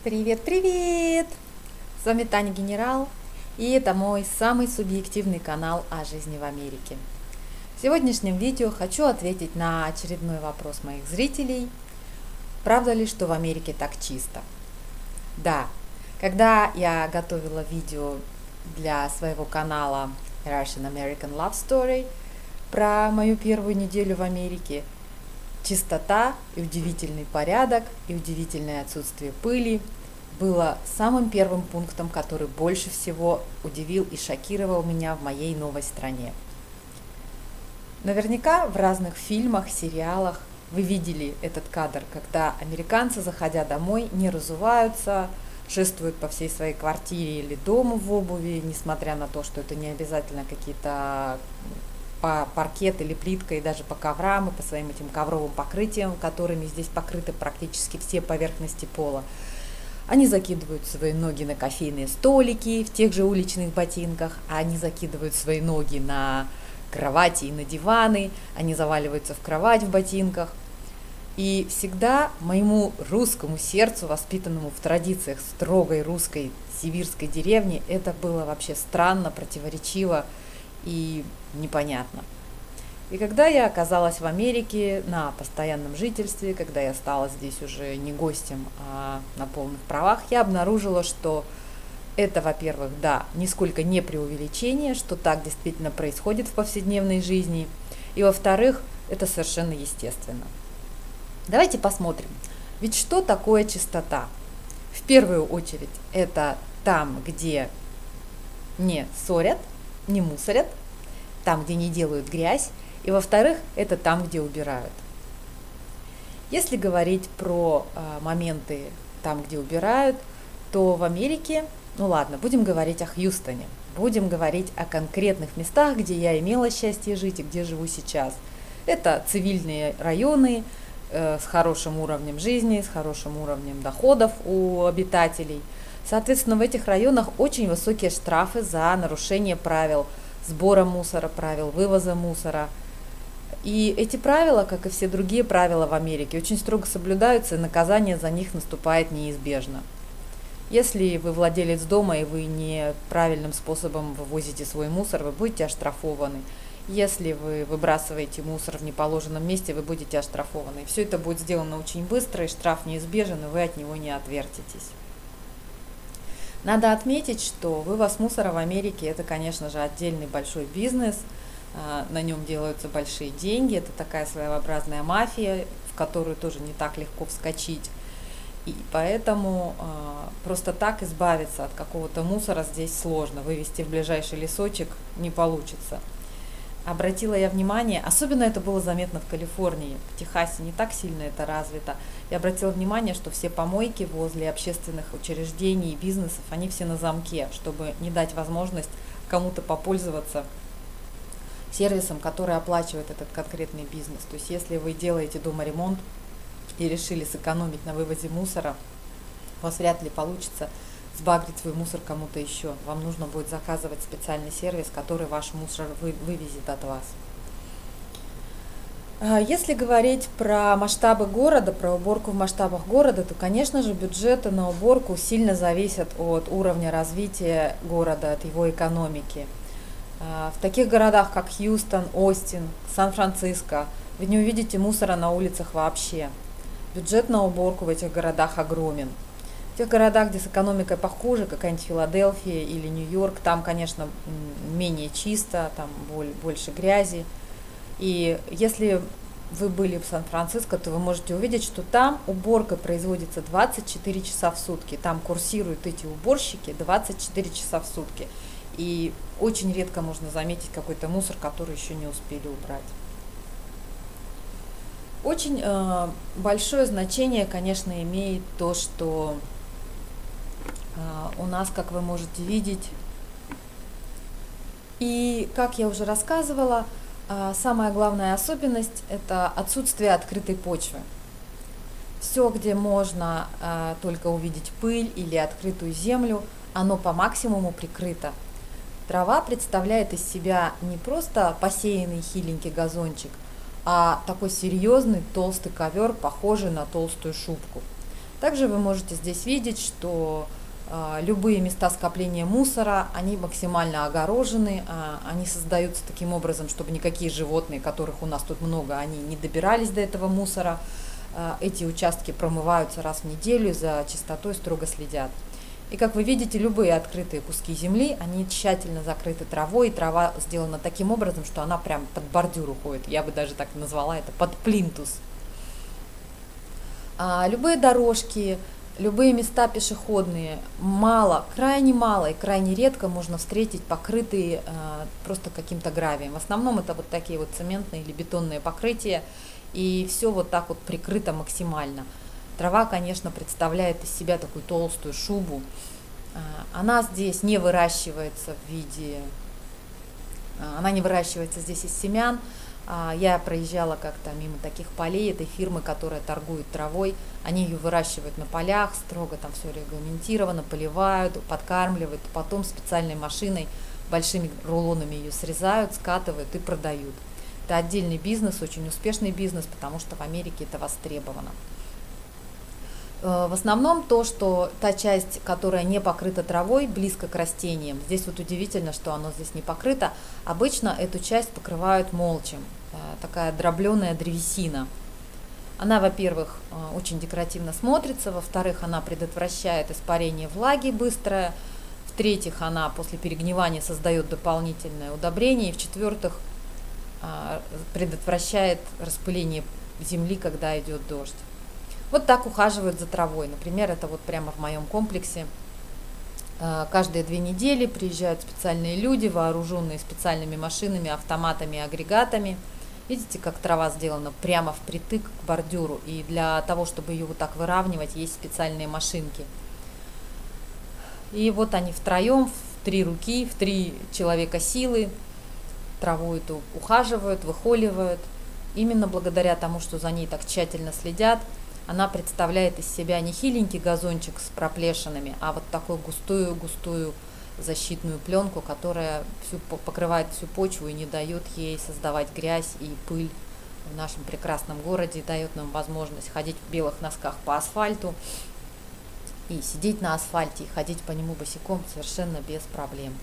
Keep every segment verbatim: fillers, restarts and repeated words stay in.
Привет, привет! С вами Таня Генерал, и это мой самый субъективный канал о жизни в Америке. В сегодняшнем видео хочу ответить на очередной вопрос моих зрителей. Правда ли, что в Америке так чисто? Да, когда я готовила видео для своего канала Russian American Love Story про мою первую неделю в Америке, чистота и удивительный порядок и удивительное отсутствие пыли было самым первым пунктом, который больше всего удивил и шокировал меня в моей новой стране. Наверняка в разных фильмах, сериалах вы видели этот кадр, когда американцы, заходя домой, не разуваются, шествуют по всей своей квартире или дому в обуви, несмотря на то, что это не обязательно какие-то по паркет или плитка, и даже по коврам, и по своим этим ковровым покрытиям, которыми здесь покрыты практически все поверхности пола. Они закидывают свои ноги на кофейные столики в тех же уличных ботинках, а они закидывают свои ноги на кровати и на диваны, они заваливаются в кровать в ботинках. И всегда моему русскому сердцу, воспитанному в традициях строгой русской сибирской деревни, это было вообще странно, противоречиво и непонятно. И когда я оказалась в Америке на постоянном жительстве, когда я стала здесь уже не гостем, а на полных правах, я обнаружила, что это, во-первых, да, нисколько не преувеличение, что так действительно происходит в повседневной жизни, и, во-вторых, это совершенно естественно. Давайте посмотрим, ведь что такое чистота? В первую очередь, это там, где не ссорят, не мусорят, там, где не делают грязь, и во-вторых, это там, где убирают. Если говорить про э, моменты там, где убирают, то в Америке, ну ладно, будем говорить о Хьюстоне, будем говорить о конкретных местах, где я имела счастье жить и где живу сейчас. Это цивильные районы э, с хорошим уровнем жизни, с хорошим уровнем доходов у обитателей. Соответственно, в этих районах очень высокие штрафы за нарушение правил сбора мусора, правил вывоза мусора. И эти правила, как и все другие правила в Америке, очень строго соблюдаются, и наказание за них наступает неизбежно. Если вы владелец дома и вы неправильным способом вывозите свой мусор, вы будете оштрафованы. Если вы выбрасываете мусор в неположенном месте, вы будете оштрафованы. И все это будет сделано очень быстро, и штраф неизбежен, и вы от него не отвертитесь. Надо отметить, что вывоз мусора в Америке – это, конечно же, отдельный большой бизнес, на нем делаются большие деньги, это такая своеобразная мафия, в которую тоже не так легко вскочить. И поэтому просто так избавиться от какого-то мусора здесь сложно, вывести в ближайший лесочек не получится. Обратила я внимание, особенно это было заметно в Калифорнии, в Техасе не так сильно это развито. Я обратила внимание, что все помойки возле общественных учреждений и бизнесов, они все на замке, чтобы не дать возможность кому-то попользоваться сервисом, который оплачивает этот конкретный бизнес. То есть если вы делаете дома ремонт и решили сэкономить на вывозе мусора, у вас вряд ли получится сбагрить свой мусор кому-то еще. Вам нужно будет заказывать специальный сервис, который ваш мусор вы, вывезет от вас. Если говорить про масштабы города, про уборку в масштабах города, то, конечно же, бюджеты на уборку сильно зависят от уровня развития города, от его экономики. В таких городах, как Хьюстон, Остин, Сан-Франциско, вы не увидите мусора на улицах вообще. Бюджет на уборку в этих городах огромен. В тех городах, где с экономикой похуже, какая-нибудь Филадельфия или Нью-Йорк, там, конечно, менее чисто, там больше грязи. И если вы были в Сан-Франциско, то вы можете увидеть, что там уборка производится двадцать четыре часа в сутки. Там курсируют эти уборщики двадцать четыре часа в сутки. И очень редко можно заметить какой-то мусор, который еще не успели убрать. Очень э, большое значение, конечно, имеет то, что у нас, как вы можете видеть, и, как я уже рассказывала, самая главная особенность – это отсутствие открытой почвы. Все, где можно только увидеть пыль или открытую землю, оно по максимуму прикрыто. Трава представляет из себя не просто посеянный хиленький газончик, а такой серьезный толстый ковер, похожий на толстую шубку. Также вы можете здесь видеть, что а, любые места скопления мусора, они максимально огорожены, а, они создаются таким образом, чтобы никакие животные, которых у нас тут много, они не добирались до этого мусора. А, эти участки промываются раз в неделю, за чистотой строго следят. И как вы видите, любые открытые куски земли, они тщательно закрыты травой, и трава сделана таким образом, что она прям под бордюр уходит. Я бы даже так назвала это, под плинтус. А, любые дорожки, любые места пешеходные, мало, крайне мало и крайне редко можно встретить покрытые а, просто каким-то гравием. В основном это вот такие вот цементные или бетонные покрытия, и все вот так вот прикрыто максимально. Трава, конечно, представляет из себя такую толстую шубу. Она здесь не выращивается в виде, она не выращивается здесь из семян. Я проезжала как-то мимо таких полей этой фирмы, которая торгует травой. Они ее выращивают на полях, строго там все регламентировано, поливают, подкармливают, потом специальной машиной большими рулонами ее срезают, скатывают и продают. Это отдельный бизнес, очень успешный бизнес, потому что в Америке это востребовано. В основном то, что та часть, которая не покрыта травой, близко к растениям. Здесь вот удивительно, что оно здесь не покрыто. Обычно эту часть покрывают молчем, такая дробленая древесина. Она, во-первых, очень декоративно смотрится, во-вторых, она предотвращает испарение влаги быстрое, в-третьих, она после перегнивания создает дополнительное удобрение, и в-четвертых, предотвращает распыление земли, когда идет дождь. Вот так ухаживают за травой. Например, это вот прямо в моем комплексе. Каждые две недели приезжают специальные люди, вооруженные специальными машинами, автоматами и агрегатами. Видите, как трава сделана прямо впритык к бордюру. И для того, чтобы ее вот так выравнивать, есть специальные машинки. И вот они втроем, в три руки, в три человека силы траву эту ухаживают, выхоливают. Именно благодаря тому, что за ней так тщательно следят, она представляет из себя не хиленький газончик с проплешинами, а вот такую густую-густую защитную пленку, которая всю, покрывает всю почву и не дает ей создавать грязь и пыль в нашем прекрасном городе, дает нам возможность ходить в белых носках по асфальту и сидеть на асфальте, и ходить по нему босиком совершенно без проблем.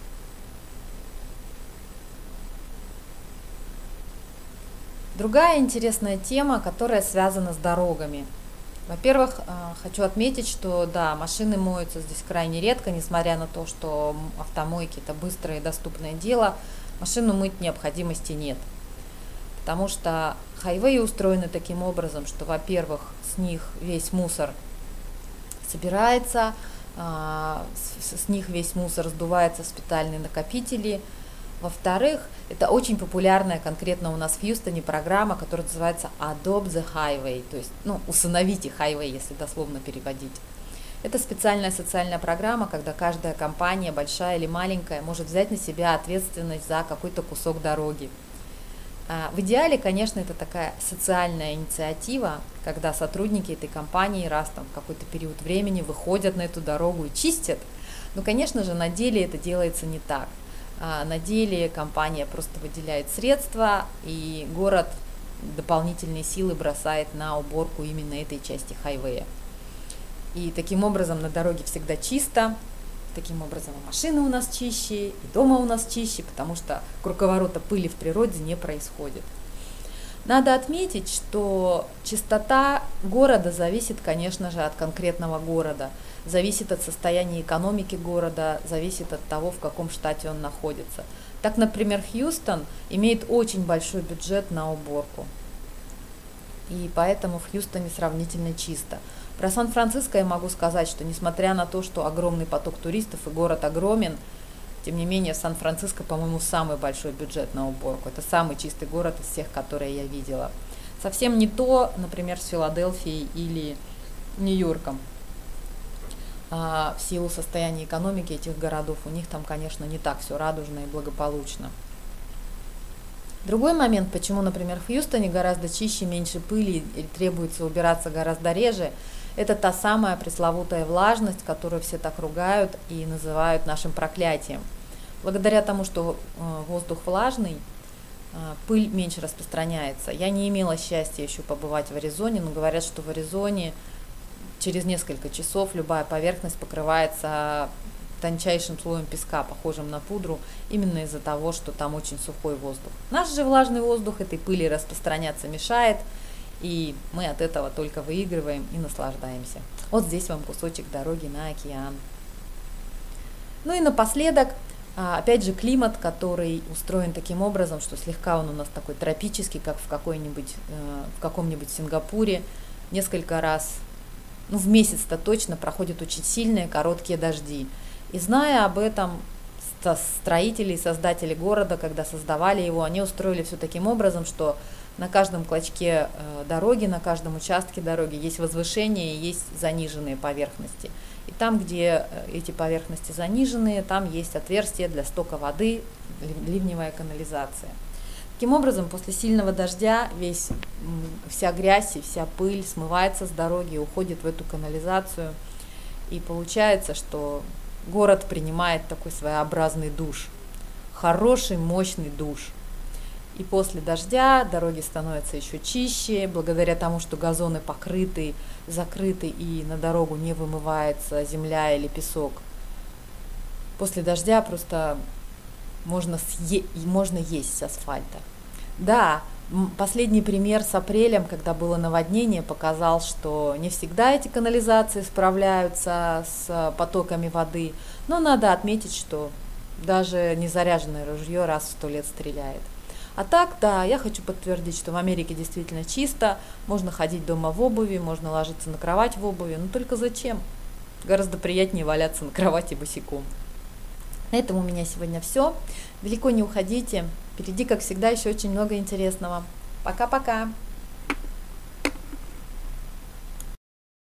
Другая интересная тема, которая связана с дорогами. Во-первых, хочу отметить, что да, машины моются здесь крайне редко, несмотря на то, что автомойки это быстрое и доступное дело, машину мыть необходимости нет. Потому что хайвеи устроены таким образом, что, во-первых, с них весь мусор собирается, с них весь мусор сдувается в специальные накопители. Во-вторых, это очень популярная конкретно у нас в Хьюстоне программа, которая называется Adopt the Highway, то есть, ну, усыновите хайвей, если дословно переводить. Это специальная социальная программа, когда каждая компания, большая или маленькая, может взять на себя ответственность за какой-то кусок дороги. В идеале, конечно, это такая социальная инициатива, когда сотрудники этой компании раз там в какой-то период времени выходят на эту дорогу и чистят. Но, конечно же, на деле это делается не так. На деле компания просто выделяет средства, и город дополнительные силы бросает на уборку именно этой части хайвея. И таким образом на дороге всегда чисто, таким образом и машины у нас чище, и дома у нас чище, потому что круговорота пыли в природе не происходит. Надо отметить, что чистота города зависит, конечно же, от конкретного города, зависит от состояния экономики города, зависит от того, в каком штате он находится. Так, например, Хьюстон имеет очень большой бюджет на уборку, и поэтому в Хьюстоне сравнительно чисто. Про Сан-Франциско я могу сказать, что несмотря на то, что огромный поток туристов и город огромен, тем не менее, в Сан-Франциско, по-моему, самый большой бюджет на уборку. Это самый чистый город из всех, которые я видела. Совсем не то, например, с Филадельфией или Нью-Йорком. А в силу состояния экономики этих городов, у них там, конечно, не так все радужно и благополучно. Другой момент, почему, например, в Хьюстоне гораздо чище, меньше пыли и требуется убираться гораздо реже, это та самая пресловутая влажность, которую все так ругают и называют нашим проклятием. Благодаря тому, что воздух влажный, пыль меньше распространяется. Я не имела счастья еще побывать в Аризоне, но говорят, что в Аризоне через несколько часов любая поверхность покрывается тончайшим слоем песка, похожим на пудру, именно из-за того, что там очень сухой воздух. Наш же влажный воздух этой пыли распространяться мешает, и мы от этого только выигрываем и наслаждаемся. Вот здесь вам кусочек дороги на океан. Ну и напоследок, опять же, климат, который устроен таким образом, что слегка он у нас такой тропический, как в, какой-нибудь, в каком-нибудь Сингапуре. Несколько раз, ну в месяц-то точно, проходят очень сильные короткие дожди. И зная об этом, строители и создатели города, когда создавали его, они устроили все таким образом, что на каждом клочке дороги, на каждом участке дороги есть возвышение и есть заниженные поверхности. И там, где эти поверхности заниженные, там есть отверстие для стока воды, ливневая канализация. Таким образом, после сильного дождя весь, вся грязь и вся пыль смывается с дороги, уходит в эту канализацию. И получается, что город принимает такой своеобразный душ, хороший, мощный душ. И после дождя дороги становятся еще чище, благодаря тому, что газоны покрыты, закрыты и на дорогу не вымывается земля или песок. После дождя просто можно, съе- можно есть с асфальта. Да, последний пример с апрелем, когда было наводнение, показал, что не всегда эти канализации справляются с потоками воды, но надо отметить, что даже незаряженное ружье раз в сто лет стреляет. А так, да, я хочу подтвердить, что в Америке действительно чисто, можно ходить дома в обуви, можно ложиться на кровать в обуви, но только зачем? Гораздо приятнее валяться на кровати босиком. На этом у меня сегодня все. Далеко не уходите, впереди, как всегда, еще очень много интересного. Пока-пока!